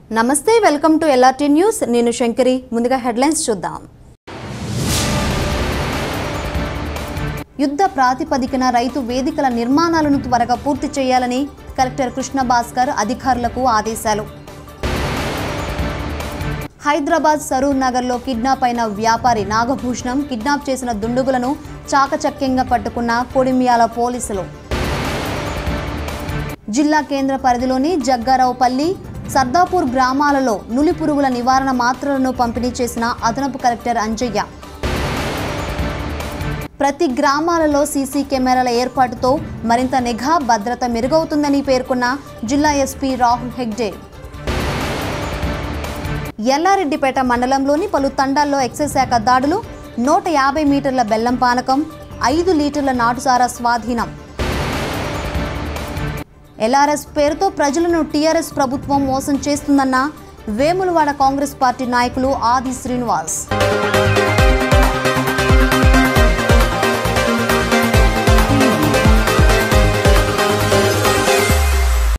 నమస్తే welcome to LRT news నేను శంకరి ముందుగా హెడ్లైన్స్ చూద్దాం యుద్ధ ప్రాతిపదికన రైతు వేదికల నిర్మాణాలను త్వరగా పూర్తి చేయాలని కలెక్టర్ కృష్ణ భాస్కర్ అధికారులకు ఆదేశాలు హైదరాబాద్ సరూర్ నగర్లో కిడ్నాప్ అయిన వ్యాపారి నాగభూషణం కిడ్నాప్ చేసిన దుండుగులను చాకచక్యంగా పట్టుకున్న కొడిమియాల పోలీసులు జిల్లా కేంద్ర పరిధిలోని జగ్గారావుపల్లి సర్దాపూర్ గ్రామాలలో నులి పురుగుల నివారణ మాత్రలను పంపిణీ చేసిన అదనపు కలెక్టర్ అంజయ్య ప్రతి గ్రామాలలో సీసీ కెమెరాల ఏర్పాటుతో మరింత నిఘా భద్రత మెరుగవుతుందని పేర్కొన్న జిల్లా ఎస్పీ రాహుల్ హెగ్డే ఎల్లారెడ్డిపేట మండలంలోని పలు తండాల్లో ఎక్సైజ్ శాఖ దాడులు 150 మీటర్ల బెల్లం పానకం 5 లీటర్ల నాటుసారా స్వాధీనం ఎల్ఆర్ఎస్ పేరుతో ప్రజలను టీఆర్ఎస్ ప్రభుత్వం మోసం చేస్తుందన్న వేములవాడ కాంగ్రెస్ పార్టీ నాయకులు ఆది శ్రీనివాస్